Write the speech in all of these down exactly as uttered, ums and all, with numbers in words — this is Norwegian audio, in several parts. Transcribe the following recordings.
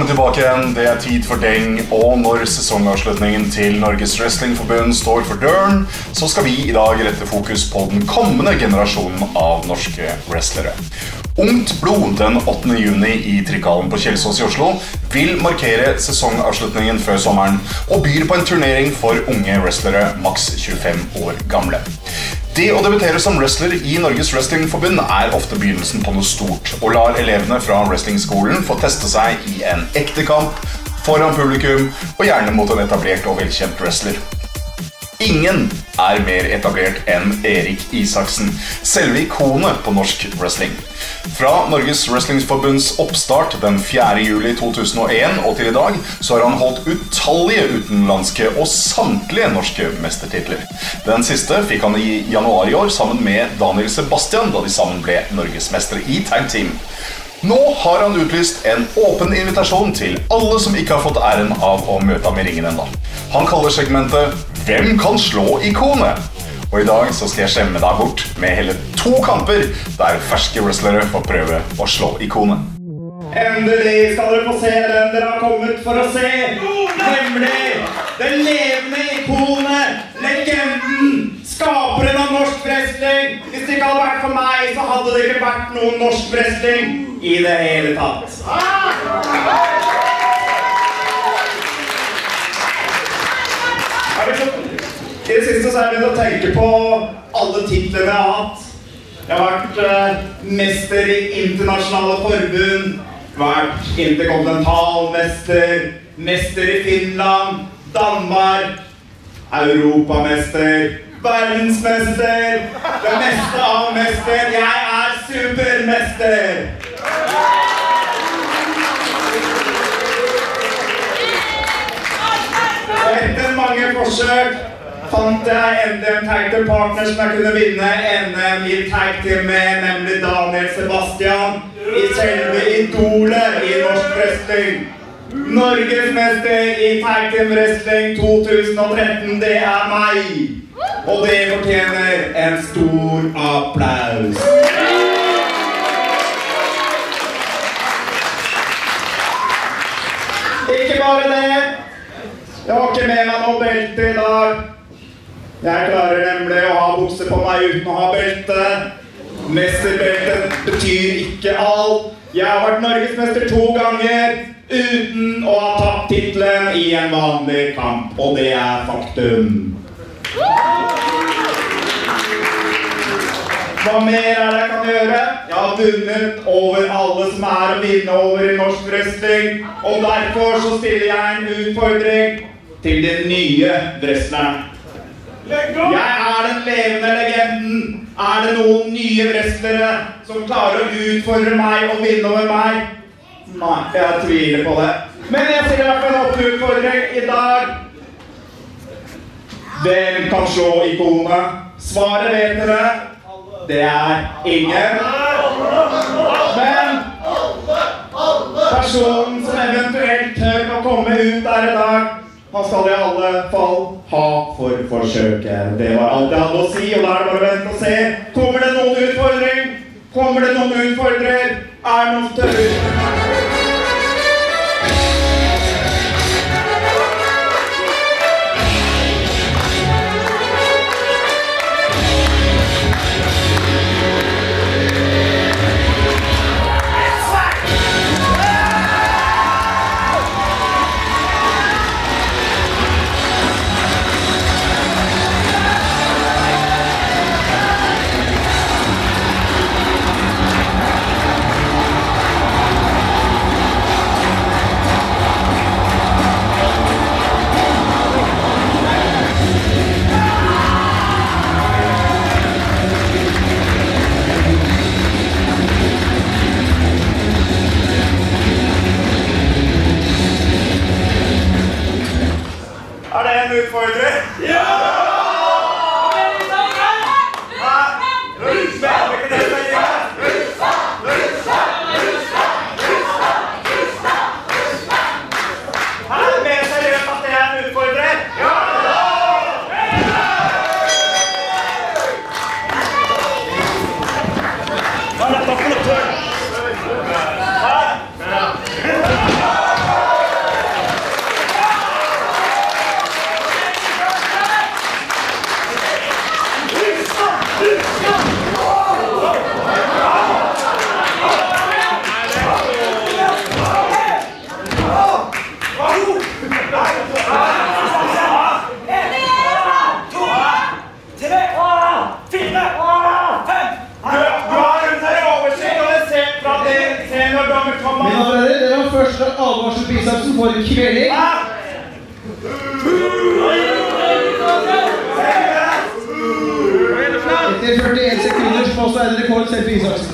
Velkommen tilbake igjen. Det er tid for deng, og når sesongavslutningen til Norges Wrestlingforbund står for døren, så skal vi i dag rette fokus på den kommende generasjonen av norske wrestlere. Ungt blod den åttende juni i Trikkhallen på Kjelsås i Oslo vil markere sesongavslutningen før sommeren og byr på en turnering for unge wrestlere maks tjuefem år gamle. Det å debutere som wrestler i Norges Wrestlingforbund er ofte begynnelsen på noe stort, og lar elevene fra wrestlingskolen få teste seg i en ekte kamp, foran publikum, og gjerne mot en etablert og velkjent wrestler. Ingen er mer etablert enn Erik Isaksen, selve ikonet på norsk wrestling. Fra Norges Wrestlingforbunds oppstart den fjerde juli to tusen og en og til i dag, så har han holdt utallige utenlandske og samtlige norske mestertitler. Den siste fikk han i januar i år sammen med Daniel Sebastian, da de sammen ble norgesmestere i tag team. Nå har han utlyst en åpen invitasjon til alle som ikke har fått æren av å møte ham i ringen enda. Han kaller segmentet «Hvem kan slå ikonet?» Og i dag så skal jeg skjemme deg bort med hele to kamper der ferske wrestlere får prøve å slå ikonet. Endelig skal dere få se den dere har kommet for å se, nemlig det levende ikonet, legenden, skaperen av norsk wrestling. Hvis det ikke hadde vært for meg, så hadde det ikke vært noen norsk wrestling i det hele tatt. I det siste så har jeg begynt å tenke på alle titlene jeg har hatt. Jeg har vært uh, mester i internasjonale forbund, vært interkontinentalmester, mester i Finland, Danmark, europamester, verdensmester, det meste av mester. Jeg er supermester! Og etter mange forsøk fant jeg endelig en tag team partner som jeg kunne vinne N M i tag team med, nemlig Daniel Sebastian, i selve idolet i norsk wrestling. Norgesmester i tag team wrestling to tusen og tretten, det er meg. Og det fortjener en stor applaus. Ikke bare det, jeg har ikke med meg noe belte i dag. Jeg klarer nemlig å ha bukse på meg uten å ha belte. Mesterbelte betyr ikke alt. Jeg har vært norgesmester to ganger uten å ha tapt titlen i en vanlig kamp, og det er faktum. Hva mer er det jeg kan gjøre? Jeg har vunnet over alle som er å vinne over i norsk wrestling, og derfor så stiller jeg en utfordring til de nye wrestlerne. Jeg er den levende legenden. Er det noen nye wrestlere som klarer å utfordre meg og vinne over meg? Nei, jeg tviler på det. Men jeg sier i hvert fall en åpen utfordring i dag. Hvem kan slå ikonet? Svaret vet dere. Det er ingen. Men personen som eventuelt tør å komme ut der i dag, han skal i alle fall ha for forsøket. Det var alt jeg hadde å si, og da er det bare å vente og se. Kommer det noen utfordring? Kommer det noen utfordrer? Er det noen tørre? Utfordrer? Ja! Hæ? til. Etter førtien sekunder så er det rekord selv for Isaksen.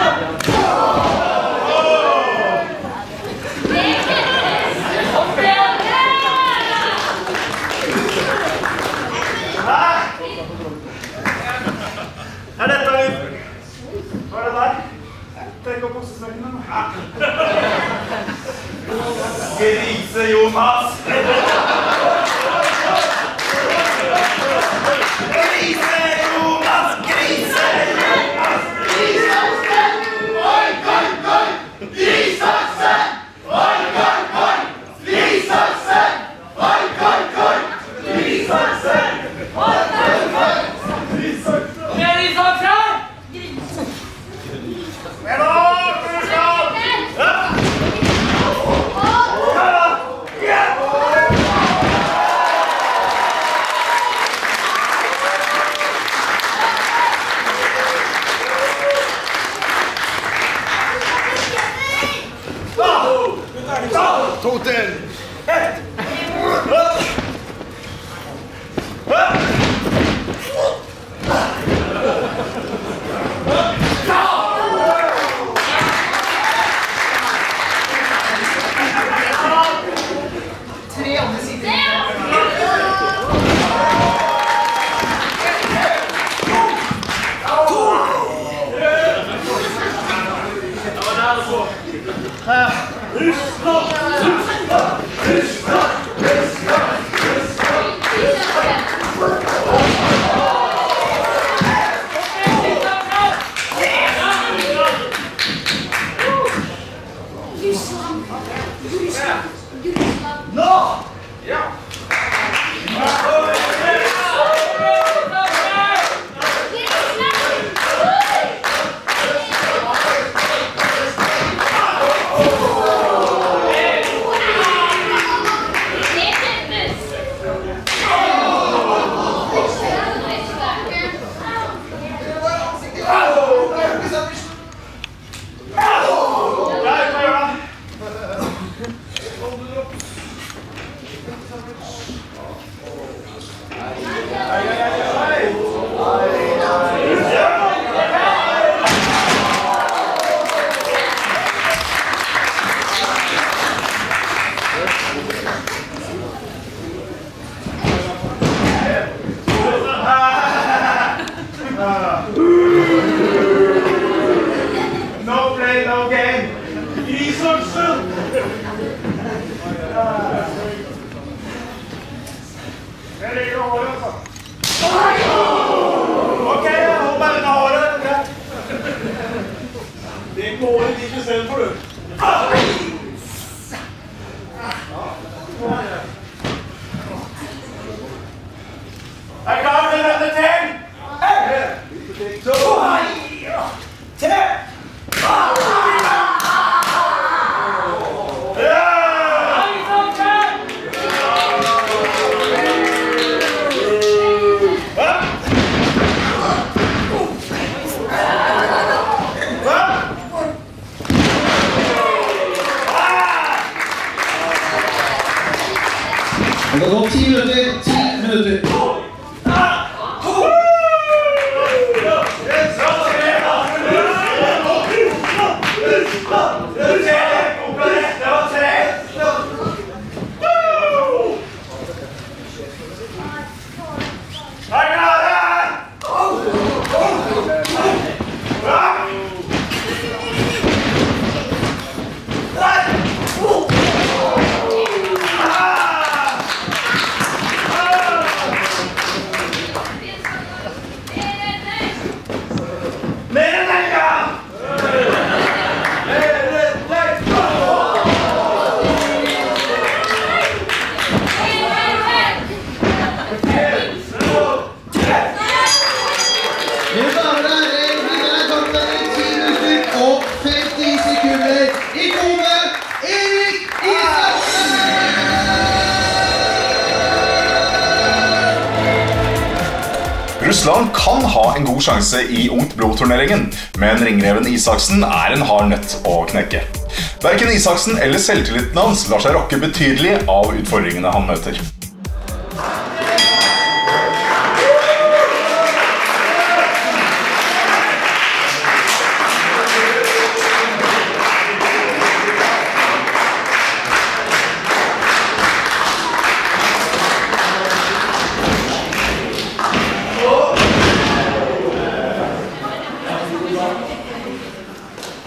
Er dette litt? Hva er det der? Tenk opp buksesmekkene nå. Grise, Jonas! Grise, Jonas! Grise, Jonas! Grisaksen! Oi, oi, oi! Grisaksen! Oi, oi, oi! Grisaksen! Oi, oi, oi! Grisaksen! Oi, oi, oi! Grisaksen! To til! Tre andre sider. No play, no game. Isaksen! Jeg ligger håret, altså. Ok, hold meg unna håret. Det går ikke i stedet for, du. Er du klar til denne til? En, to, tre. Det har gått ti minutter, ti minutter. Russland kan ha en god sjanse i Ungt Blod-turneringen, men ringreven Isaksen er en hard nøtt å knekke. Hverken Isaksen eller selvtilliten hans lar seg rokke betydelig av utfordringene han møter.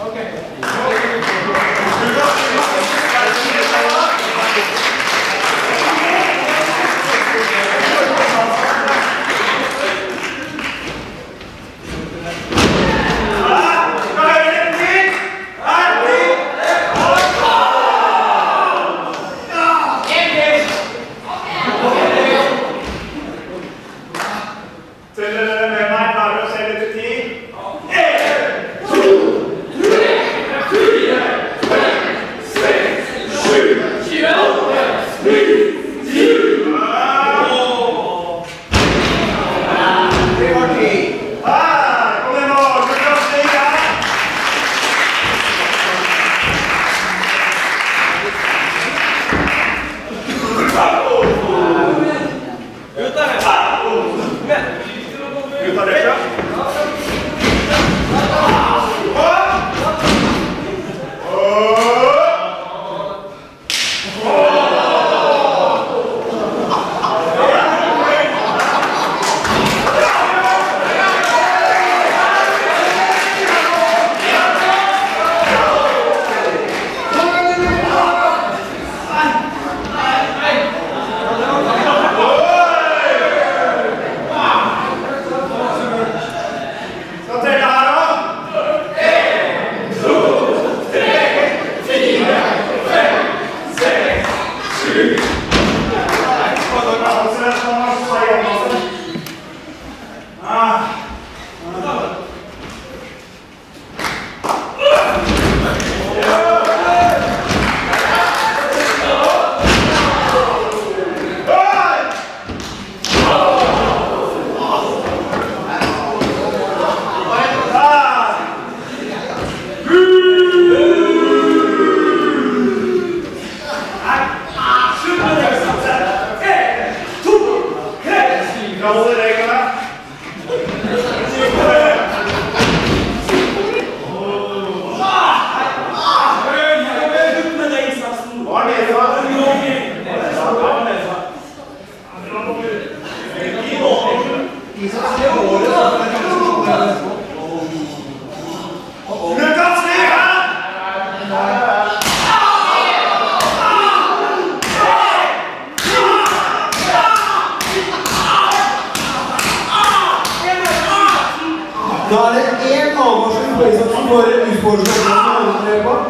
Da er det en avvarsel på Isaks som får utfordringen på.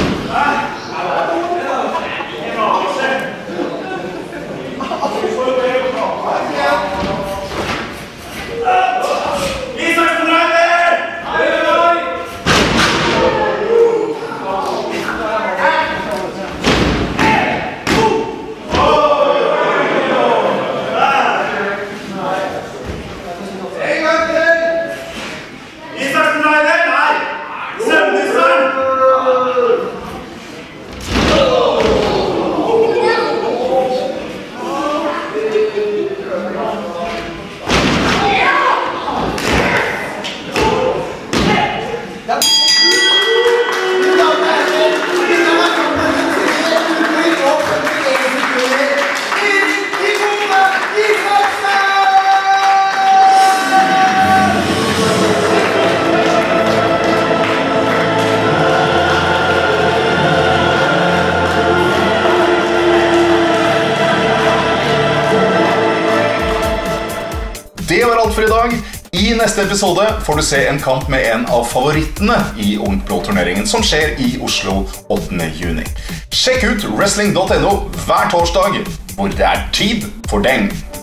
Det var alt for i dag. I neste episode får du se en kamp med en av favorittene i Ungt Blå-turneringen som skjer i Oslo åttende juni. Sjekk ut wrestling punktum no hver torsdag, hvor det er tid for deng.